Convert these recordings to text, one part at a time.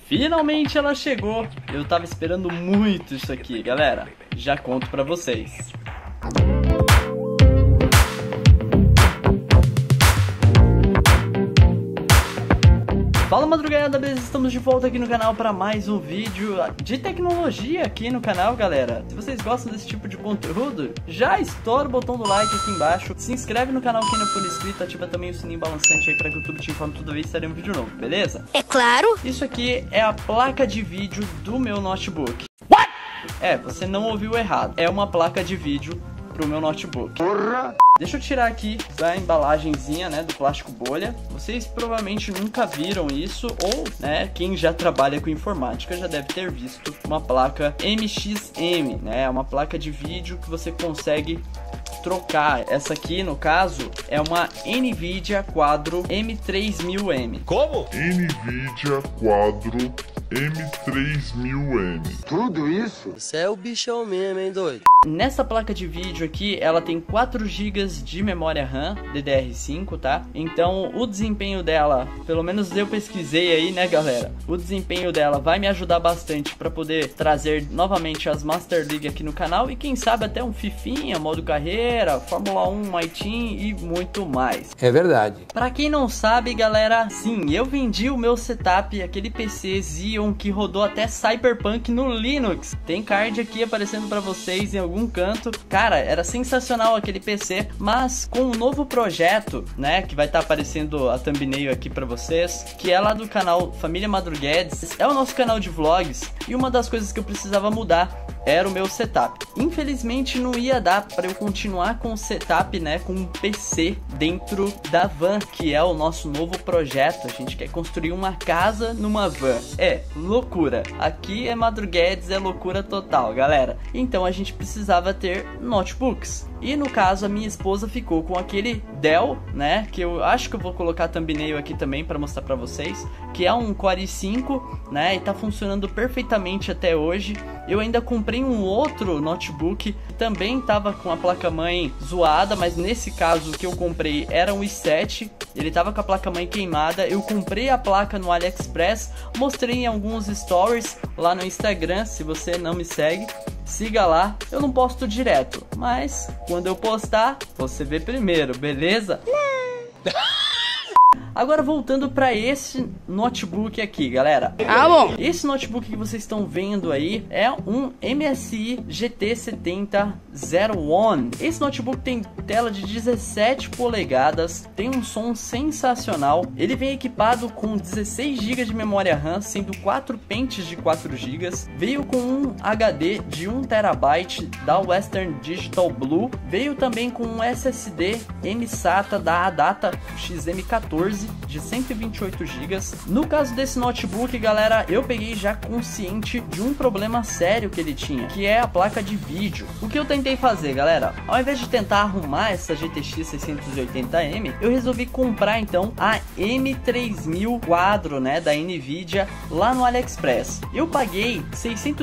Finalmente ela chegou. Eu tava esperando muito isso aqui, galera. Já conto pra vocês. Fala madrugada, beleza? Estamos de volta aqui no canal para mais um vídeo de tecnologia aqui no canal, galera. Se vocês gostam desse tipo de conteúdo, já estoura o botão do like aqui embaixo. Se inscreve no canal quem não for inscrito, ativa também o sininho balançante aí para que o YouTube te informe toda vez que sair um vídeo novo, beleza? É claro! Isso aqui é a placa de vídeo do meu notebook. What? É, você não ouviu errado. É uma placa de vídeo pro meu notebook. Porra! Deixa eu tirar aqui da embalagenzinha, né, do plástico bolha. Vocês provavelmente nunca viram isso, ou, né, quem já trabalha com informática já deve ter visto uma placa MXM, né, uma placa de vídeo que você consegue trocar. Essa aqui, no caso, é uma NVIDIA Quadro M3000M. Como? NVIDIA Quadro M3000M. Tudo isso? Você é o bichão mesmo, hein, doido? Nessa placa de vídeo aqui, ela tem 4 GB de memória RAM DDR5, tá? Então, o desempenho dela, pelo menos eu pesquisei aí, né, galera? O desempenho dela vai me ajudar bastante para poder trazer novamente as Master League aqui no canal e quem sabe até um Fifinha, modo carreira, Fórmula 1, My Team e muito mais. É verdade. Pra quem não sabe, galera, sim, eu vendi o meu setup, aquele PC Xeon que rodou até Cyberpunk no Linux. Tem card aqui aparecendo pra vocês em algum canto. Cara, era sensacional aquele PC, mas com um novo projeto, né, que vai estar aparecendo a thumbnail aqui pra vocês, que é lá do canal Família Madruguedes, é o nosso canal de vlogs, e uma das coisas que eu precisava mudar era o meu setup. Infelizmente não ia dar para eu continuar com o setup, né, com um PC dentro da van, que é o nosso novo projeto. A gente quer construir uma casa numa van. É loucura. Aqui é Madruguedes, é loucura total, galera. Então a gente precisava ter notebooks. E no caso a minha esposa ficou com aquele Dell, né, que eu acho que eu vou colocar a thumbnail aqui também para mostrar para vocês, que é um Core i5, né, e tá funcionando perfeitamente até hoje. Eu ainda comprei um outro notebook que também tava com a placa-mãe zoada, mas nesse caso o que eu comprei era um i7, ele tava com a placa-mãe queimada. Eu comprei a placa no AliExpress, mostrei em alguns stories lá no Instagram. Se você não me segue, siga lá, eu não posto direto, mas quando eu postar, você vê primeiro, beleza? Agora voltando para esse notebook aqui, galera. Ah, bom. Esse notebook que vocês estão vendo aí é um MSI GT7001. Esse notebook tem tela de 17 polegadas, tem um som sensacional. Ele vem equipado com 16 GB de memória RAM, sendo 4 pentes de 4 GB. Veio com um HD de 1 TB da Western Digital Blue. Veio também com um SSD mSATA da Adata XM14 de 128 GB. No caso desse notebook, galera, eu peguei já consciente de um problema sério que ele tinha, que é a placa de vídeo. O que eu tentei fazer, galera, ao invés de tentar arrumar essa GTX 680M, eu resolvi comprar então a M3000 Quadro, né, da NVIDIA lá no AliExpress. Eu paguei R$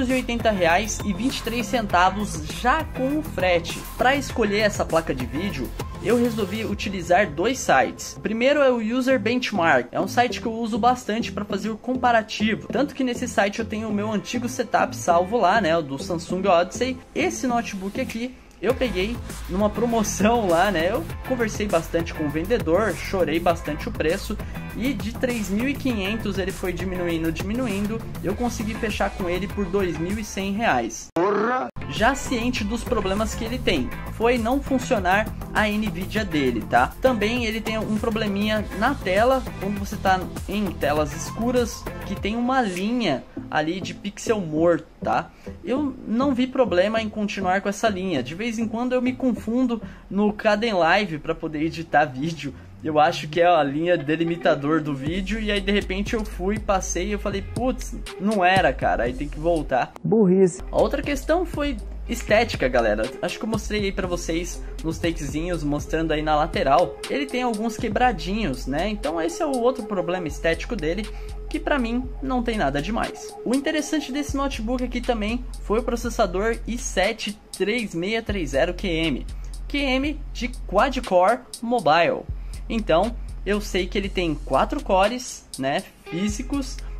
680,23 já com o frete. Para escolher essa placa de vídeo, eu resolvi utilizar dois sites. O primeiro é o User Benchmark, é um site que eu uso bastante para fazer o comparativo. Tanto que nesse site eu tenho o meu antigo setup salvo lá, né, o do Samsung Odyssey. Esse notebook aqui eu peguei numa promoção lá, né? Eu conversei bastante com o vendedor, chorei bastante o preço e de 3.500 ele foi diminuindo. Eu consegui fechar com ele por R$ 2.100. Porra! Já ciente dos problemas que ele tem, foi não funcionar a NVIDIA dele, tá? Também ele tem um probleminha na tela, quando você tá em telas escuras, que tem uma linha ali de pixel morto, tá? Eu não vi problema em continuar com essa linha. De vez em quando eu me confundo no Kdenlive para poder editar vídeo. Eu acho que é a linha delimitador do vídeo e aí de repente eu fui, passei e eu falei, putz, não era, cara, aí tem que voltar. Burrice. A outra questão foi estética, galera. Acho que eu mostrei aí pra vocês nos takezinhos, mostrando aí na lateral. Ele tem alguns quebradinhos, né? Então esse é o outro problema estético dele, que pra mim não tem nada demais. O interessante desse notebook aqui também foi o processador i7 3630QM. QM de quad-core mobile. Então, eu sei que ele tem 4 cores, né, físicos,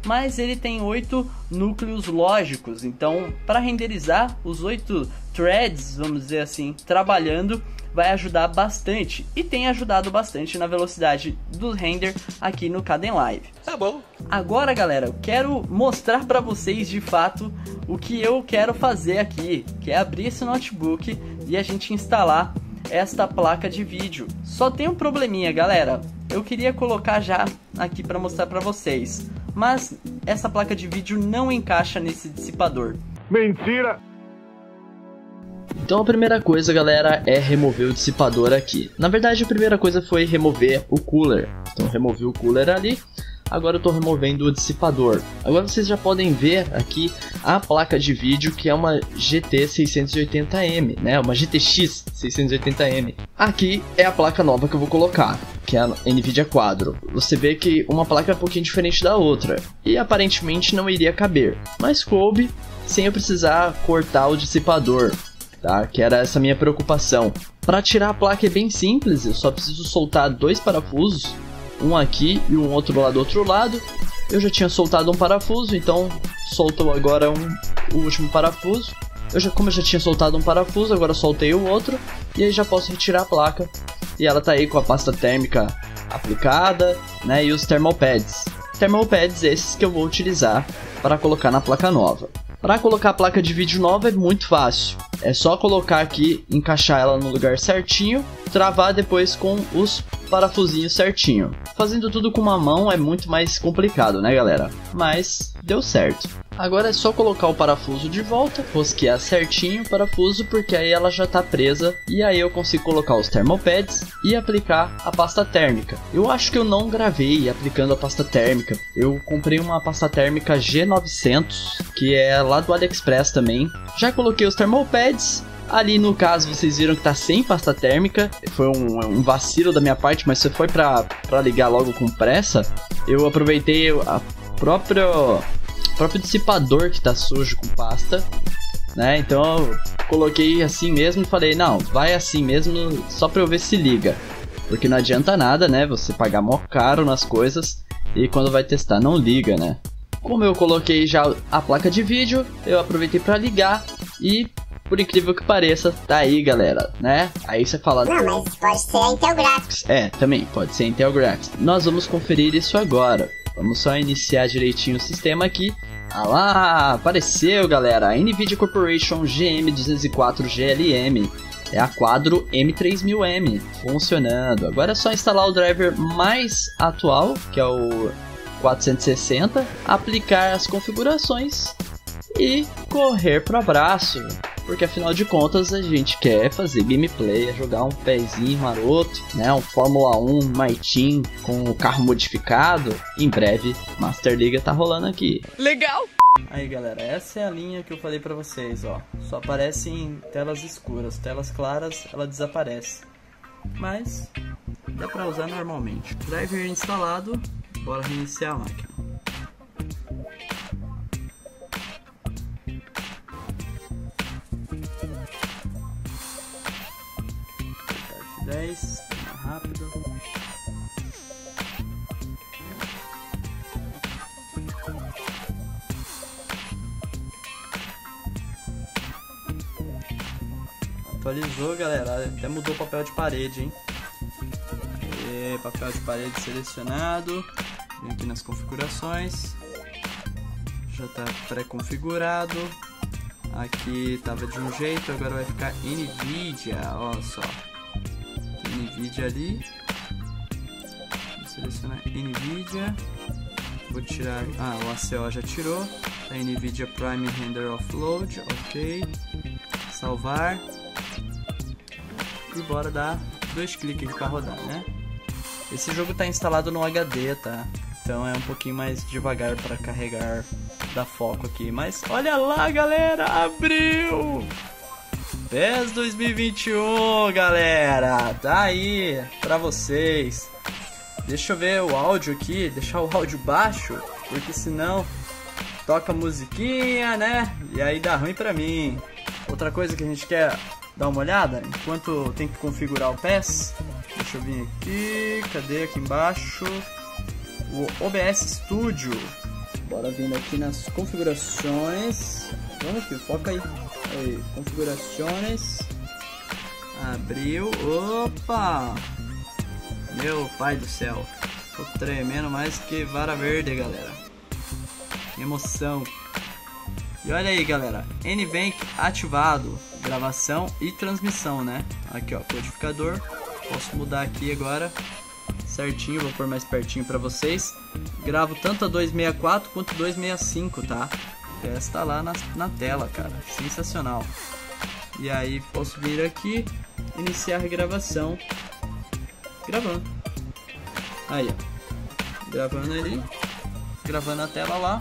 mas ele tem 8 núcleos lógicos. Então, para renderizar os 8 threads, vamos dizer assim, trabalhando, vai ajudar bastante, e tem ajudado bastante na velocidade do render aqui no Kdenlive. Tá bom. Agora, galera, eu quero mostrar para vocês de fato o que eu quero fazer aqui, que é abrir esse notebook e a gente instalar esta placa de vídeo. Só tem um probleminha, galera. Eu queria colocar já aqui para mostrar para vocês, mas essa placa de vídeo não encaixa nesse dissipador. Mentira! Então a primeira coisa, galera, é remover o dissipador aqui. Na verdade, a primeira coisa foi remover o cooler. Então removi o cooler ali. Agora eu estou removendo o dissipador. Agora vocês já podem ver aqui a placa de vídeo, que é uma GT 680M, né? Uma GTX 680M. Aqui é a placa nova que eu vou colocar, que é a NVIDIA Quadro. Você vê que uma placa é um pouquinho diferente da outra, e aparentemente não iria caber, mas coube sem eu precisar cortar o dissipador, tá? Que era essa minha preocupação. Para tirar a placa é bem simples, eu só preciso soltar 2 parafusos, um aqui e um outro lá do outro lado. Eu já tinha soltado um parafuso, então solto agora o último parafuso. Como eu já tinha soltado um parafuso, agora soltei o outro, e aí já posso retirar a placa. E ela tá aí com a pasta térmica aplicada, né, e os thermal pads. Thermal pads esses que eu vou utilizar para colocar na placa nova. Para colocar a placa de vídeo nova é muito fácil. É só colocar aqui, encaixar ela no lugar certinho, travar depois com os parafusinhos certinho. Fazendo tudo com uma mão é muito mais complicado, né, galera? Mas deu certo. Agora é só colocar o parafuso de volta, rosquear certinho o parafuso, porque aí ela já está presa, e aí eu consigo colocar os thermal pads e aplicar a pasta térmica. Eu acho que eu não gravei aplicando a pasta térmica. Eu comprei uma pasta térmica G900, que é lá do AliExpress também. Já coloquei os thermal pads. Ali no caso vocês viram que tá sem pasta térmica. Foi um vacilo da minha parte, mas se foi pra ligar logo com pressa, eu aproveitei a próprio dissipador que tá sujo com pasta, né? Então eu coloquei assim mesmo e falei, não, vai assim mesmo só pra eu ver se liga, porque não adianta nada, né, você pagar mó caro nas coisas e quando vai testar não liga, né? Como eu coloquei já a placa de vídeo, eu aproveitei pra ligar e, por incrível que pareça, tá aí, galera, né? Aí você fala, não, mas pode ser a Intel Graphics. É, também pode ser a Intel Graphics. Nós vamos conferir isso agora. Vamos só iniciar direitinho o sistema aqui. Ah lá, apareceu, galera, a NVIDIA Corporation GM204 GLM. É a Quadro M3000M funcionando. Agora é só instalar o driver mais atual, que é o 460, aplicar as configurações e correr para o abraço. Porque afinal de contas a gente quer fazer gameplay, jogar um pezinho maroto, né? Um Fórmula 1 My Team com o carro modificado. Em breve, Master League tá rolando aqui. Legal! Aí, galera, essa é a linha que eu falei pra vocês, ó. Só aparece em telas escuras, telas claras ela desaparece. Mas dá pra usar normalmente. Driver instalado, bora reiniciar a máquina. 10, mais rápido. Atualizou, galera, até mudou o papel de parede, hein? E papel de parede selecionado. Vem aqui nas configurações. Já está pré-configurado. Aqui estava de um jeito, agora vai ficar NVIDIA, olha só. NVIDIA ali. Vou selecionar NVIDIA. Vou tirar, o ACO já tirou. A NVIDIA Prime Render Offload, ok. Salvar. E bora dar 2 cliques aqui para rodar, né? Esse jogo está instalado no HD, tá? Então é um pouquinho mais devagar para carregar, dar foco aqui. Mas olha lá, galera, abriu! PES 2021, galera! Tá aí pra vocês. Deixa eu ver o áudio aqui, deixar o áudio baixo, porque senão toca musiquinha, né? E aí dá ruim pra mim. Outra coisa que a gente quer dar uma olhada, enquanto tem que configurar o PES. Deixa eu vir aqui, cadê? Aqui embaixo. O OBS Studio. Bora vindo aqui nas configurações. Vamos, filho, foca aí. Aí, configurações. Abriu. Opa! Meu pai do céu. Tô tremendo mais que vara verde, galera. Que emoção. E olha aí, galera. NVENC ativado. Gravação e transmissão, né? Aqui, ó, codificador. Posso mudar aqui agora. Certinho, vou pôr mais pertinho pra vocês. Gravo tanto a 264 quanto 265, tá? Está lá na tela, cara. Sensacional. E aí, posso vir aqui, iniciar a gravação. Gravando. Aí, ó. Gravando ali. Gravando a tela lá.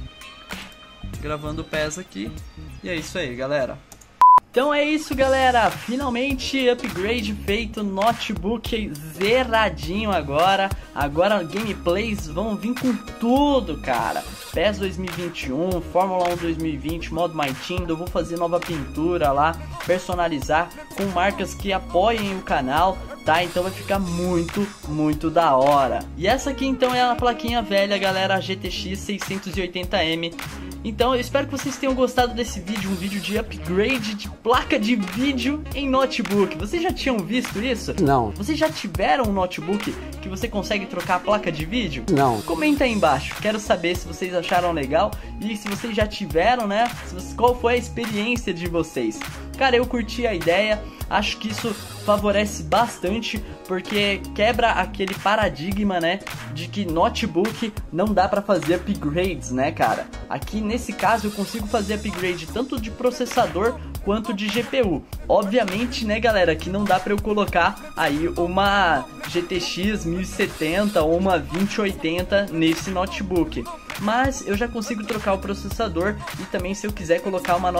Gravando o PES aqui. E é isso aí, galera. Então é isso, galera, finalmente upgrade feito, notebook zeradinho agora gameplays vão vir com tudo, cara. PES 2021, Fórmula 1 2020, modo My Team, eu vou fazer nova pintura lá, personalizar com marcas que apoiem o canal, tá? Então vai ficar muito da hora. E essa aqui então é a plaquinha velha, galera, GTX 680M. Então eu espero que vocês tenham gostado desse vídeo, um vídeo de upgrade de placa de vídeo em notebook. Vocês já tinham visto isso? Não. Vocês já tiveram um notebook que você consegue trocar a placa de vídeo? Não. Comenta aí embaixo, quero saber se vocês acharam legal e se vocês já tiveram, né? Qual foi a experiência de vocês? Cara, eu curti a ideia, acho que isso favorece bastante, porque quebra aquele paradigma, né, de que notebook não dá pra fazer upgrades, né, cara? Aqui nesse caso eu consigo fazer upgrade tanto de processador quanto de GPU. Obviamente, né, galera, que não dá pra eu colocar aí uma GTX 1070 ou uma 2080 nesse notebook. Mas eu já consigo trocar o processador e também, se eu quiser colocar uma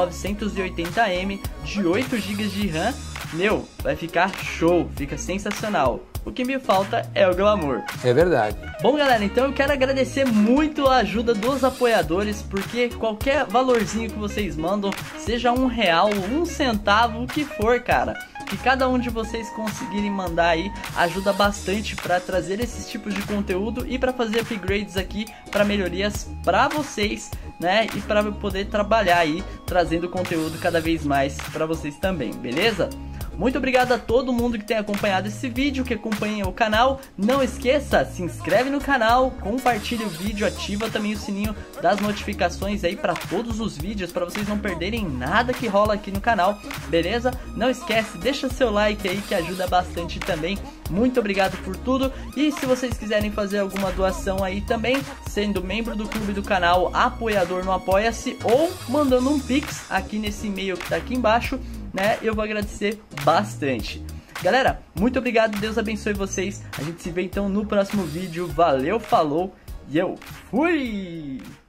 980M de 8 GB de RAM, meu, vai ficar show, fica sensacional. O que me falta é o glamour. É verdade. Bom, galera, então eu quero agradecer muito a ajuda dos apoiadores, porque qualquer valorzinho que vocês mandam, seja R$1, 1 centavo, o que for, cara, que cada um de vocês conseguirem mandar aí, ajuda bastante para trazer esses tipos de conteúdo e para fazer upgrades aqui, para melhorias para vocês, né, e para poder trabalhar aí, trazendo conteúdo cada vez mais para vocês também, beleza? Muito obrigado a todo mundo que tem acompanhado esse vídeo, que acompanha o canal. Não esqueça, se inscreve no canal, compartilha o vídeo, ativa também o sininho das notificações aí para todos os vídeos, para vocês não perderem nada que rola aqui no canal, beleza? Não esquece, deixa seu like aí que ajuda bastante também. Muito obrigado por tudo. E se vocês quiserem fazer alguma doação aí também, sendo membro do clube do canal, apoiador no Apoia-se, ou mandando um Pix aqui nesse e-mail que tá aqui embaixo, né, eu vou agradecer bastante. Galera, muito obrigado, Deus abençoe vocês. A gente se vê então no próximo vídeo. Valeu, falou e eu fui!